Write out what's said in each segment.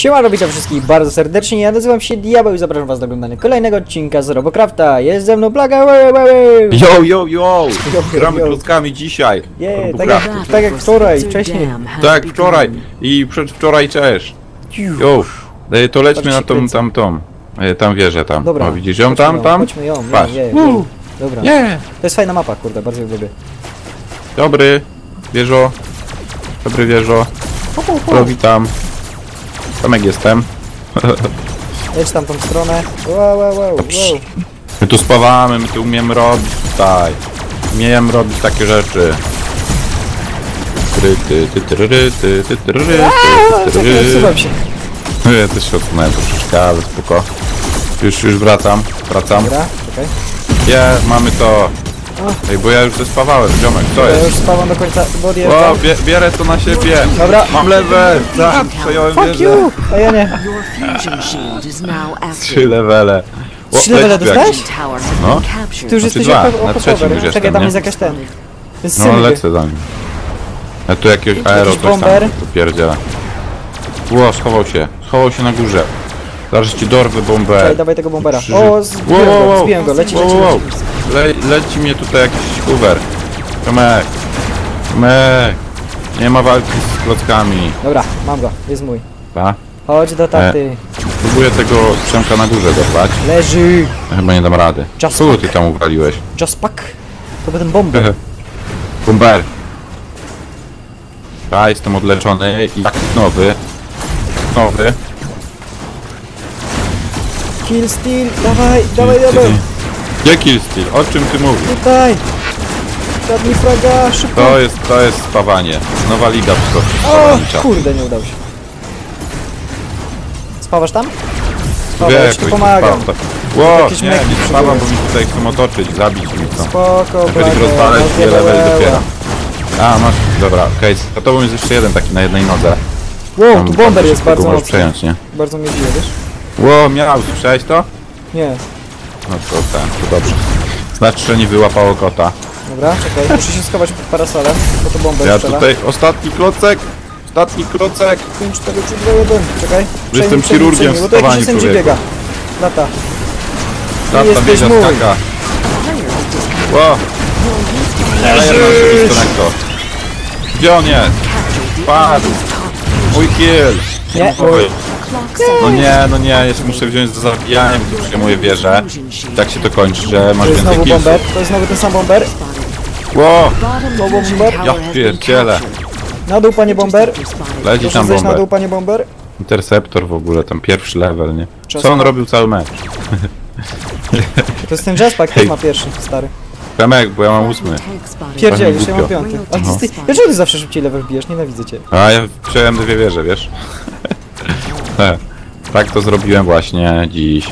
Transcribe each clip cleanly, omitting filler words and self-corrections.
Siemano, witam wszystkich bardzo serdecznie, ja nazywam się Diabeł i zapraszam was do oglądania kolejnego odcinka z Robocrafta. Jest ze mną Plaga, Yo! Gramy klockami dzisiaj. tak jak wczoraj, wcześniej. Tak, wczoraj i przedwczoraj też. Yo, to lećmy na tam wieżę tam. Dobra, o, widzisz ją tam? Chodźmy ją, patrz. Dobra. Yeah. To jest fajna mapa, kurde, bardzo ją lubię. Dobry, wieżo. Dobry wieżo. Witam. Tomek jestem. Jedź tam tą stronę. Wow. My tu spawamy, my tu umiemy robić tutaj. Umiemy robić takie rzeczy. Czekaj, odsuwam się. Ja też się odsunąłem troszeczkę, ale spoko. Już wracam. Dobra, czekaj. Mamy to. Ej, bo ja już zespawałem, ziomek, co Ja jest? już spawam do końca, bo odjeżdżam. O, bierę to na siebie. Dobra. Mam level. Tak, przejąłem Fuck wieżę. you! A ja nie. 3 levele. 3 levele dostałeś? No. Ty już jesteś dwa, jako na trzecim już jestem, Czekaj, tam nie? jest jakaś ten. Jest No, symbol. lecę za nim. Ja tu jakiegoś aero coś tam bomber? tu pierdziela. Ło, schował się na górze. Zaraz ci dorwę bombę. Czekaj, dawaj tego bombera. Krzyży. O, zbiłem go, leci. Leci mnie tutaj jakiś hoover. Tomek. Nie ma walki z klockami. Dobra, mam go, jest mój. Pa. Chodź do taty. Próbuję tego Przemka na górze dorwać. Leży. Ja chyba nie dam rady. Just Co pack. ty tam uwaliłeś? Just pack. To był ten bomber. Bomber. Ja jestem odleczony i jak nowy. Kill steal, dawaj. Gdzie kill steal? O czym ty mówisz? Tutaj. Zadnij fraga, szybko. To jest spawanie. Nowa liga O, spawanicza. kurde, nie udał się. Spawasz tam? Wie, Dobra, ja ci tu pomagam. Ło, Jakieś nie meki spawam, bo mi tutaj chcą otoczyć, zabić mi chcą. Spoko, Dopiero ich rozwalę, Blagę, dwie level rozjebałem. dopiero. A, masz, dobra, okej, za tobą jest jeszcze jeden taki na jednej nodze. Wow, Tam tu bomber jest szybko bardzo go możesz mocny. przejąć, nie? Bardzo mnie bije, wiesz? Ło, miał, słyszałeś to? Nie. No to dobrze. Znaczy, że nie wyłapało kota. Dobra, czekaj, muszę się schować pod parasolem, bo to bomber Ja strzela. tutaj, ostatni klocek. 5, 4, 3, 2, 1, czekaj. Jestem chirurgiem w bo to jakiś stawaniu, SMG człowieku. biega. Lata. Lata jesteś wiedzia mój. skaka. Ło! Gdzie on jest? Padł! Mój kill! Nie. No nie, jeszcze muszę wziąć za zabijanie, bo tu przyjmuję wieżę. I tak się to kończy, że masz To jest więcej znowu killsów. bomber, to jest znowu ten sam bomber. Ło! bomber. Ja pierdzielę! Na dół, panie bomber. Leci Proszę tam zejść na dół, bomber. panie bomber. Interceptor w ogóle, tam pierwszy level, nie? Czas Co on na- robił cały mecz? To jest ten jazzpack, też ma pierwszy, stary. Temek, bo ja mam 8. Pierdzielisz, ja mam głupio. 5. A ty, dlaczego ty zawsze szybciej level bijesz? Nienawidzę cię. A ja przejąłem 2 wieże, wiesz? Tak to zrobiłem właśnie dziś.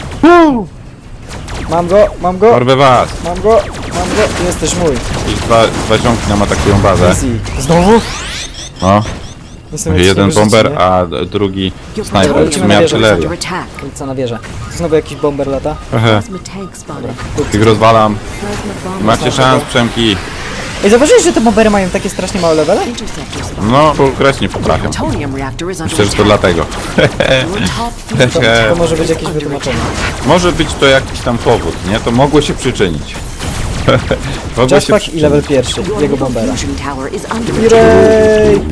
Mam go, Dorwę was! jesteś mój. I dwa ziomki nam atakują bazę. Easy. Znowu? No, Jestem jakiś jeden nowy bomber, życie, a drugi Dobra, snajper, lecimy czy na miał wieżę. artylerię. nie? Co na wieżę. Znowu jakiś bomber lata. Ich rozwalam. Macie szans, Przemki. Ej, zauważyłeś, że te bombery mają takie strasznie małe levele? No, bo grać nie potrafią. Myślę, że to dlatego. To może być jakieś wytłumaczenie. Może być to jakiś tam powód, nie? To mogło się przyczynić. Mogło się Jazzpack i level pierwszy, jego bombera. Irej!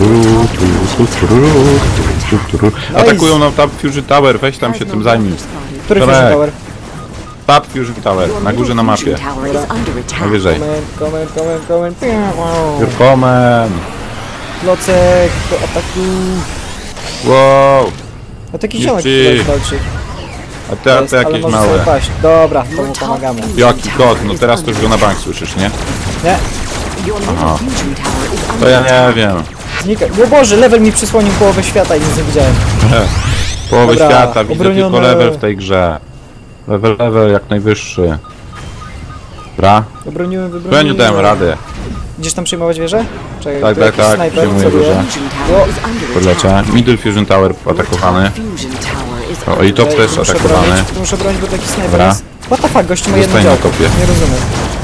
Atakują nam Tap Fusion Tower, weź tam się tym zajmij. Który Tomek. Fusion Tower? Tap Fusion Tower, na górze na mapie. Najwyżej. Komen. You're coming. Klocek do ataku. Wow. A taki Już ziomek ci. tutaj walczy. A te Ale jakieś może małe. sobie paść. Dobra, to mu pomagamy. Jaki kot, no teraz to już go na bank słyszysz, nie? Nie? Aha. To ja nie wiem. Znika. O Boże, level mi przysłonił połowę świata i nic nie widziałem. Połowę Dobra, świata, widzę obronione. tylko level w tej grze. Level jak najwyższy. Dobra? Obroniłem, Ja nie wybroniłem. dałem rady. Idziesz tam przejmować wieżę? Czekaj, Tak, tu tak, jakiś tak, snajper przejmuję celuje. wieżę. Podlecie. Middle Fusion Tower atakowany. O, i top Ej, też muszę atakowany. bronić, muszę bronić, bo taki snajper Dobra. jest. What the fuck, gościu ma jedno Zostań na działko. topie. Nie rozumiem.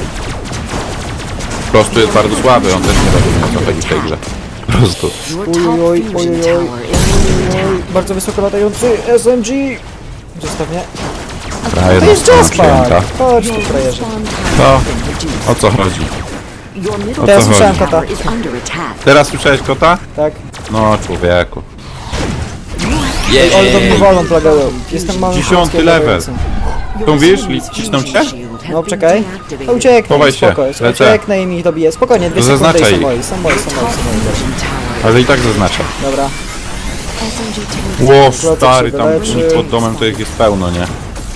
Po prostu jest bardzo słaby, on też nie rozumie, o co chodzi w tej grze. Po prostu. Ojojoj. Bardzo wysoko latający SMG. Zostaw mnie. Frajer To jest została Jasper! przyjęta. Chodź tu, frajerze. To, o co chodzi? O Teraz co słyszałem chodzi? kota. Teraz słyszałeś kota? Tak. No, człowieku. Ale do mnie walą plagają. Jestem małym 10. chłopcem level. latającym. Tu wiesz, cisną cię? No czekaj. No ucieknę, Chowaj się, spoko, lecę. ucieknę i mi ich dobiję. Spokojnie, 2 To sekundy i zaznaczaj są ich. moi, są moi. Ale i tak zaznaczam. Dobra. Ło, Klocek stary, się tam wyleczy. pod domem to ich jest pełno, nie?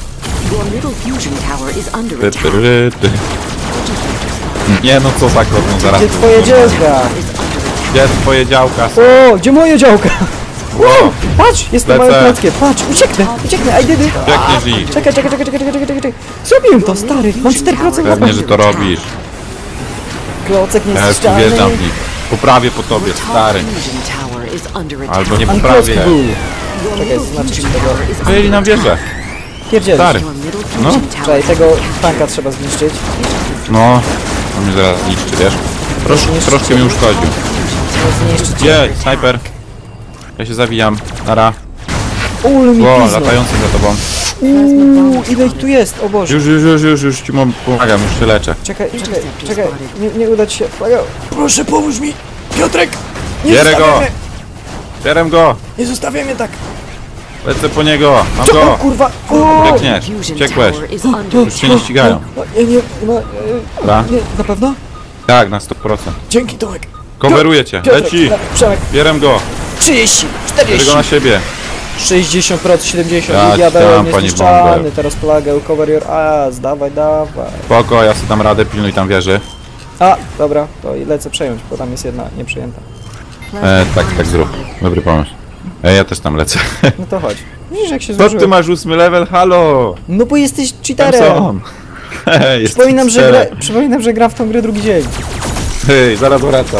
Ty, ty, ty. Nie no, co za kot, no zaraz. Gdzie twoje działka? Gdzie twoje działka? O, gdzie moje działka? Wow, Patrz, jestem Lecę. małym klockiem, patrz, ucieknę, I did it. biegniesz ich. Czekaj. Zrobiłem to, stary, mam 4% Pewnie, że to robisz. Klocek nie Ja już tu zniszczalny. wjeżdżam w nich. Poprawię po tobie, stary. Albo nie Unclock poprawię. bull. Czekaj, zaznaczę ci tego. Wyjęli nam wieżę. Pierdzielisz. Stary. No. Czekaj, tego tanka trzeba zniszczyć. No, on mnie zaraz niszczy, wiesz? Troszkę mi uszkodził. Zniszczyć. Gdzie? Snajper. Ja się zawijam. Nara. Ul mi Ło, piznął. latający za tobą. Ile ich tu jest, o Boże. Już ci pomagam, już się leczę. Czekaj, nie uda ci się. Proszę, pomóż mi, Piotrek! Nie Bierę go! zostawiamy, Bierem go! nie zostawiamy tak. Lecę po niego! Mam O go! kurwa, o! Biegniesz, uciekłeś. Już się nie ścigają. No, no, Dobra? nie, na pewno? Tak, na 100%. Dzięki, Tomek. Coveruję cię, Piotrek, leci! Przemek, Bierem go! 30, Bierę 40, go na siebie. 60%, 70%, Ja diabeł tam, panie niezniszczalny, Bomber. teraz plagę, cover your ass, dawaj. Spoko, ja sobie dam radę, pilnuj tam wieży. A, dobra, to i lecę przejąć, bo tam jest jedna nieprzejęta. Tak zrób. Dobry pomysł. Ja też tam lecę. No to chodź. Widzisz jak się Co ty złożyło? masz 8 level? Halo! No bo jesteś Tam cheaterem. są. Hej, Przypominam, że gram w tą grę drugi dzień. Hej, zaraz wracam.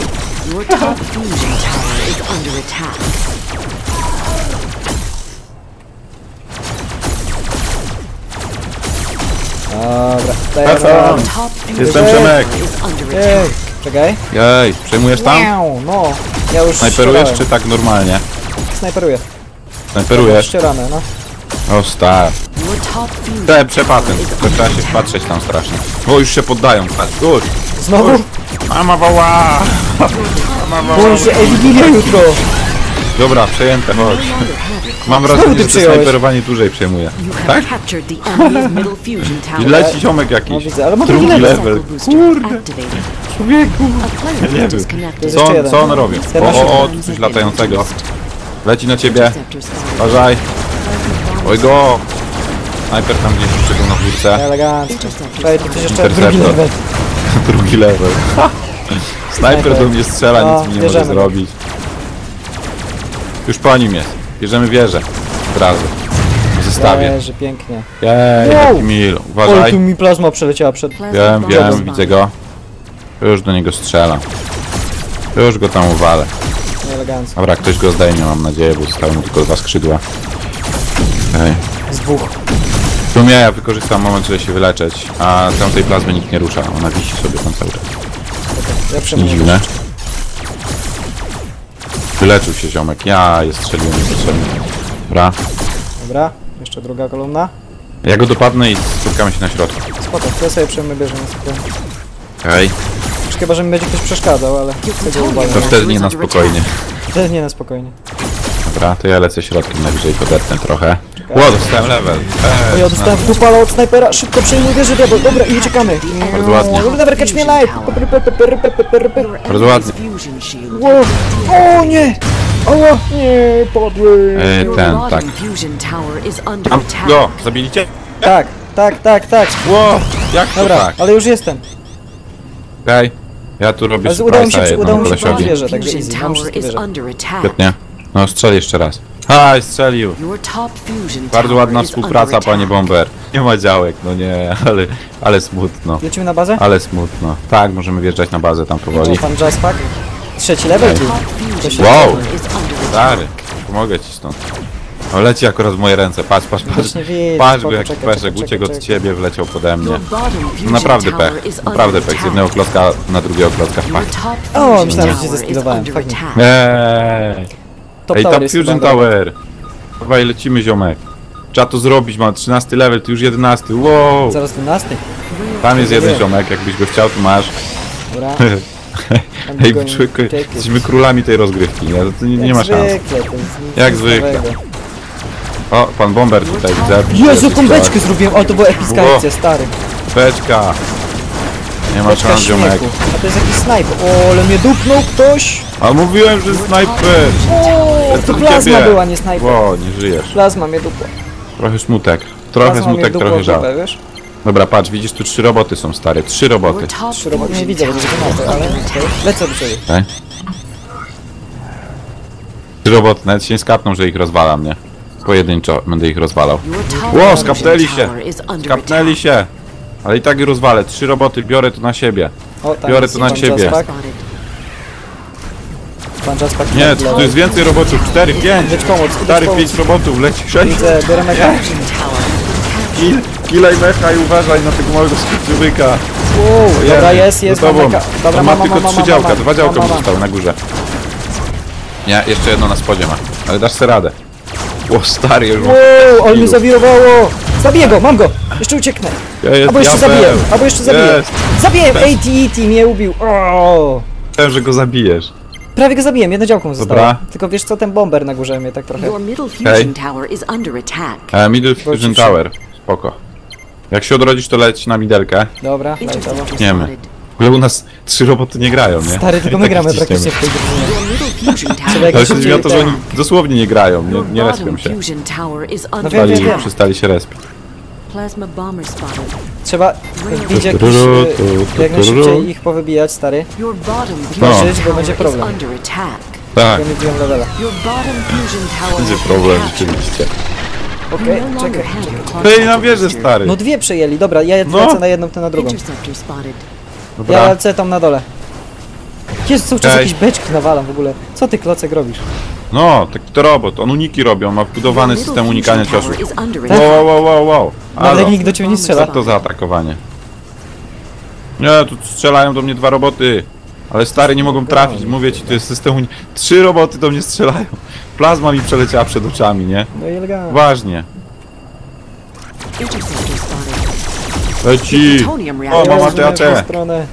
Dobra, Wracam. Jestem Przemek. Ej, czekaj. Jej, przejmujesz tam? Miau, no. Ja już Snajperujesz strzelałem. czy tak normalnie? Snajperuję. Snajperujesz? Ścierane, no. O star. Przepatent. To trzeba się wpatrzeć tam strasznie. O, już się poddają. Patrz, już. Znowu? Mama woła! Boże, ej, Wigilia jutro. Dobra, przejęte, chodź. Mam Znowu wrażenie, ty że to przyjąłeś. snajperowanie dłużej przejmuje. Tak? I leci ziomek No jakiś. widzę, ale ma Drugi drugi level. level. Kurde. Człowieku. Ja nie wiem. Jest Co jeszcze on, jeden. co on robi? Teraz- O, tu coś latającego. Leci na ciebie. Uważaj. Oj go. Snajper tam gdzieś jeszcze był na górce. Elegancko. Czekaj, tu coś jeszcze Interceptor. drugi level. Drugi level. Snajper do mnie strzela, No, nic mi nie może bierzemy go. zrobić. Już po nim jest. Bierzemy wieżę. Od razu. W zestawie. Leży, pięknie. Jej, Wow. jaki mil. O, Uważaj. tu mi plazma przeleciała przed... Wiem, widzę go. Już do niego strzelam. Już go tam uwalę. Elegancko. Dobra, ktoś go zdejmie, mam nadzieję, bo zostały mu tylko 2 skrzydła. Okej. Z dwóch. W sumie ja wykorzystam moment, żeby się wyleczyć, a tamtej plazmy nikt nie rusza. Ona wisi sobie tam cały czas. Ja Nie przejmuję. dziwne. Wyleczył się ziomek. Ja je strzeliłem niepotrzebnie. Dobra. Dobra, jeszcze druga kolumna. Ja go dopadnę i spotkamy się na środku. Spoko, to ja sobie przejmę bierze na spokojnie. Okej. Chyba, że mi będzie ktoś przeszkadzał, ale tego uwagę. To wtedy nie na spokojnie. Wtedy nie na spokojnie. Dobra, to ja lecę środkiem, najwyżej podetnę trochę. Ło, dostałem level. O, ja dostałem w dupala od snajpera, szybko przejmuj wieżę, diabeł. Dobra, i uciekamy. Bardzo ładnie. Dobra, catch me alive. Bardzo ładnie. Wow. O nie! O nie, padły. Tak. Tam go, zabiliście? Tak. Ło, jak to Dobra, tak? ale już jestem. Okej. Ja tu robię Ale udało mi surprise'a się jednemu podnieść kolesiowi. wieżę, także easy. Mam wszystkie wieże. Świetnie. No, strzel jeszcze raz. Aj, strzelił. Bardzo ładna współpraca, panie Bomber. Nie ma działek, no nie, ale smutno. Lecimy na bazę? Ale smutno. Tak, możemy wjeżdżać na bazę tam powoli. O, pan Jazzpack. 3 level tu. To się Wow! Stary, pomogę ci stąd. O, leci akurat w moje ręce, patrz. Właśnie widzę. Patrz, bo Spoko, jak czekaj, peszek czekaj, uciekł od czekaj. ciebie, wleciał pode mnie. Naprawdę pech. Naprawdę pech. Z jednego klocka na drugiego klocka wpadł. O, myślałem, że cię zeskilowałem. Fajnie. Eee. Top Ej, Tower tam jest Fusion chyba Tower. Dawaj, lecimy, ziomek. Trzeba to zrobić, mam 13 level, ty już 11. Wow. Zaraz 12. Tam jest jeden Wiem. ziomek, jakbyś go chciał, to masz. Dobra. Ej, człowieku, jesteśmy królami tej rozgrywki, nie? To nie ma szans. Zwykle, to jest nic Jak zwykle. nowego. O, pan Bomber tutaj widzę. Jezu, tą beczkę zrobiłem, ale to była epicka Ło. akcja, stary. Beczka. Nie ma Beczka szans, ziomek. śmiechu. A to jest jakiś snajper. O, ale mnie dupnął ktoś. A mówiłem, że snajper. O, to plazma Ciebie. była, nie snajper. Ło, nie żyjesz. Plazma mnie dupła. Trochę smutek. Trochę Plazma mnie smutek, dupła trochę w żal. dupę, wiesz? Dobra, patrz, widzisz, tu 3 roboty są, stare. 3 roboty. Trzy roboty, nie widzę, bo będzie mapy, ale lecę do ciebie. Okay. 3 roboty, nawet się nie skapną, że ich rozwalam, nie? Pojedynczo będę ich rozwalał. Ło, skapnęli się! Skapnęli się! Ale i tak je rozwalę. 3 roboty, biorę to na siebie. O, tam Biorę jest to na pan ciebie. Jaspak. Pan Jaspak Nie, tu jest więcej robotów. 4, 5! Idź pomóc, idź 4, pomóc. 5 robotów, leci 6. Widzę, biorę mega. Kilaj mecha i uważaj na tego małego skurczybyka. Wow, dobra, jest, za tobą. mega. Dobra, On ma mam, tylko mam, 3 mam, działka, mam, 2 działka mam, mu zostały na górze. Nie, jeszcze jedno na spodzie ma. Ale dasz sobie radę. O, stary, już mam Wow, ale mnie killów. zawirowało. Zabiję go, mam go. Jeszcze ucieknę. Jest Albo jeszcze diabeł. zabiję, albo jeszcze zabiję. Jest. Zabiję, AT mnie ubił. O, Myślałem, że go zabijesz. prawie go zabiłem, jedno działko mu zostało. Dobra. Tylko wiesz co, ten bomber na górze mnie tak trochę... Your middle fusion tower is under attack. Middle Fusion Wrócił się. Tower. Spoko. Jak się odrodzisz, to leć na midelkę. Dobra, lajtowo. Interceptor Nie my. spotted. W ogóle u nas 3 roboty nie grają, nie? Stary, tylko I my tak gramy ciśniemy. praktycznie w tej drużynie. Your middle fusion tower. Trzeba Ale jakieś chodzi mi o to, że ten- oni dosłownie nie grają, Your nie respią bottom się. fusion tower is wiem, under wiem, wiem. Przestali się respić. Plasma bomber spotted. Trzeba wbić jakiś, jak najszybciej ich powybijać, stary. Your bottom No. fusion Żyć, bo będzie tower is problem. under attack. Tak, Ja nie wbiłem levela. Your bottom fusion tower będzie has been problem captured. rzeczywiście. Okej, You no longer czekaj. have your clock Hej, na wieżę, booster. stary. No dwie przejęli, dobra, ja No. lecę na jedną, ty na drugą. Interceptor spotted. Ja Dobra. lecę tam na dole. Jest cały czas Okej. jakieś beczki nawalam w ogóle. Co ty, Klocek, robisz? No, taki to robot. On uniki robi, on ma wbudowany Your system middle unikania fusion ciosów. tower is under Tak? attack. Wow. Nawet Halo, jak nikt do ciebie nie strzela. co to za atakowanie? Nie, tu strzelają do mnie 2 roboty. Ale stary, nie mogą trafić, mówię ci, to jest system 3 roboty do mnie strzelają. Plazma mi przeleciała przed oczami, nie? No i elegancko. Ważnie. Interceptor spotted. Leci! Plutonium O, reactor. mama, Jezu, to ja w tą te. stronę.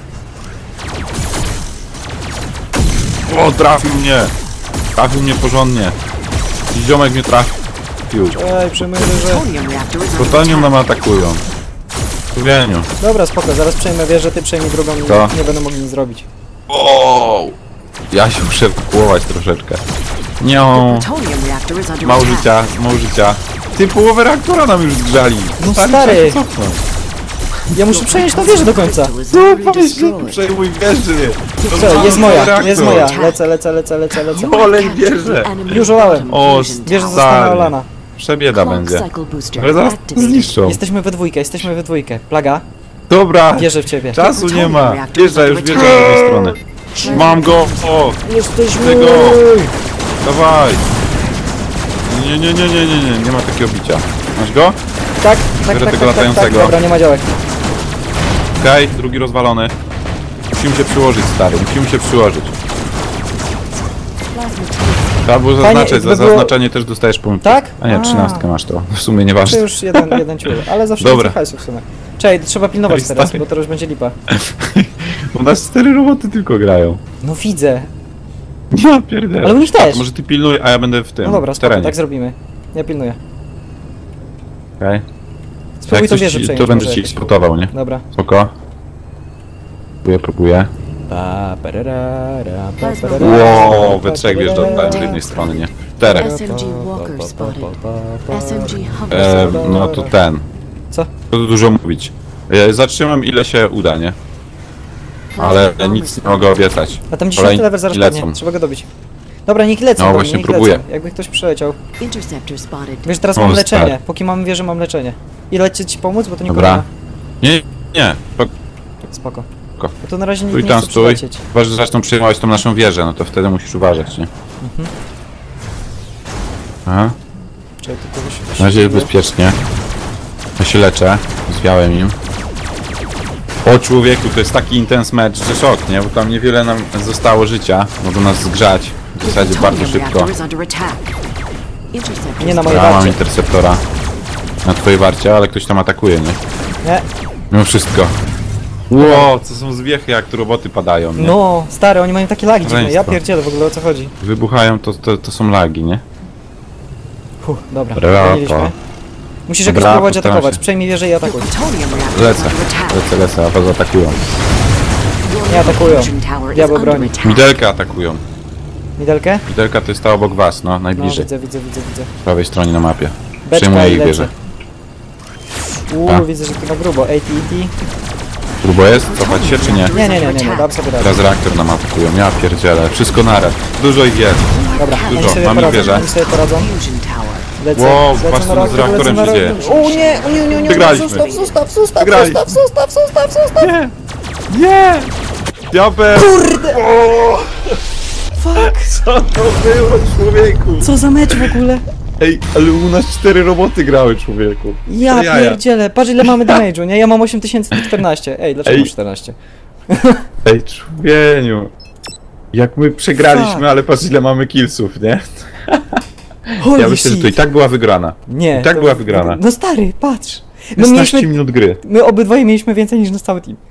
O, trafił mnie! Trafił mnie porządnie. I ziomek mnie trafił. Ej, przejmuję wieżę. Plutonium reactor is under Plutonium attack. nam atakują. Wieniu. Dobra, spoko, zaraz przejmę wieżę, ty przejmij drugą i Co? nie będę mogli nic zrobić. O! Ja się muszę ewakuować troszeczkę. Nie, Plutonium reactor is under mało attack. życia. Ty, połowę reaktora nam już zgrzali. No Stary, stary. trzeba cofnąć. Ja muszę przejąć tą wieżę do końca. Crystal is No, already powiedz, destroyed. przejmuj wieży. Co, jest moja, reaktor. jest moja. Lecę. You Olej have captured bierze. the enemy Już olałem. bottom O, fusion Wieża tower. została Stary. olana. Przebieda Clock będzie. cycle booster Ale zaraz to activated. zniszczą. Jesteśmy we dwójkę. Plaga, Dobra, wierzę w ciebie. czasu nie ma. Wjeżdża, już wjeżdża z drugiej strony. Mam go! O, Jesteśmy! Tego. dawaj! Nie ma takiego bicia. Masz go? Tak, Biorę tego latającego. Dobra, nie ma działek. Okej, drugi rozwalony. Musimy się przyłożyć, stary, musimy się przyłożyć. Plasma Trzeba było Fajnie, zaznaczać, za jakby było- zaznaczenie też dostajesz punkt. Tak? A nie, 13 masz to. W sumie nieważne. To już jeden ciul, ale zawsze Dobra. więcej hajsu w sumie. Czekaj, trzeba pilnować Ej, teraz, stary. bo to już będzie lipa. U nas 4 roboty tylko grają. No widzę. Ja pierdolę. Ale u nich A, też. to może ty pilnuj, a ja będę w tym, No dobra, w spoko, terenie. tak zrobimy. Ja pilnuję. Okej. Spróbuj Jak to coś wieżę ci, przejąć. to będę może ci jakoś. spotował, nie? Dobra. Spoko. Próbuję. Wow, we trzech wjeżdżają z jednej strony, nie? Czterech. SMG Walker spotted. SMG Hover No to ten. Co? To dużo mówić. Zatrzymam ile się uda, nie? Ale nic nie mogę obiecać. A tam 10 Kolejni level zaraz lecą. padnie, trzeba go dobić. Dobra, niech lecą, No do mnie, właśnie niech próbuję. lecą. Jakby ktoś przyleciał. Interceptor spotted. Wiesz, teraz O, mam stary. leczenie. Póki mam wieżę, mam leczenie. I lecie ci pomóc, bo to nie Dobra. Nie. Spoko. Spoko. Bo to na razie nikt Stój nie tam, chce stój. przylecieć. Chyba, że zaczną przejmować tą naszą wieżę, no to wtedy musisz uważać, nie? Aha. Czekaj, tylko wyś- Na razie jest bezpiecznie. Ja się leczę. Zwiałem im. O człowieku, to jest taki intens mecz, że szok, nie? Bo tam niewiele nam zostało życia. Mogą nas zgrzać W zasadzie bardzo Plutonium szybko. reactor is under attack. Interceptor Nie na mojej Ja mam warcie. interceptora na twojej warcie, ale ktoś tam atakuje, nie? Nie. Mimo wszystko. Ło, co są zwiechy, jak tu roboty padają, nie? No, stary, oni mają takie lagi dziwne. Ja Szaleństwo. pierdzielę w ogóle o co chodzi. Wybuchają, to są lagi, nie? Dobra, Brawo. broniliśmy. Musisz jakoś Dobra, spróbować postaram atakować. się. Przejmij wieżę i atakuj. plutonium reactor Lecę, is under attack. lecę, a was atakują. Your Nie atakują. fusion tower is Diabeł under broni. attack. Midelkę atakują. Midelkę? Midelka to jest ta obok was, no, No, najbliżej. widzę. Po prawej stronie na mapie. Beczka Przejmuję i ich lecę. wieżę. A? Widzę, że tu na grubo. AT&T. Próbo jest? Cofać się czy nie? Nie, dam sobie radę. Teraz reaktor nam atakują, ja pierdzielę. Wszystko naraz. Dużo ich jest. Dobra, Dużo, oni sobie mamy poradzą, wieżę. oni sobie poradzą. Fusion tower. Lecę, Wow, lecę patrz, na co z reaktor, reaktorem lecę na się dzieje. reaktor. O nie, Wygraliśmy. Zostaw. Wygraliśmy. Zostaw. Nie! Nie! Diabeł! Kurde! Fuck! Co to było, człowieku? Co za mecz w ogóle? Ej, ale u nas 4 roboty grały, człowieku. Ja To jaja. pierdzielę, patrz ile mamy damage'u, nie? Ja mam 8014. Ej, dlaczego Ej. masz 14? Ej, człowieniu. Jak my przegraliśmy, Fuck. ale patrz ile mamy killsów, nie? Holy Ja myślę, że to i shit. tak była wygrana. Nie. I tak to- była wygrana. No stary, patrz. My 16 mieliśmy, minut gry. my obydwoje mieliśmy więcej niż nasz cały team.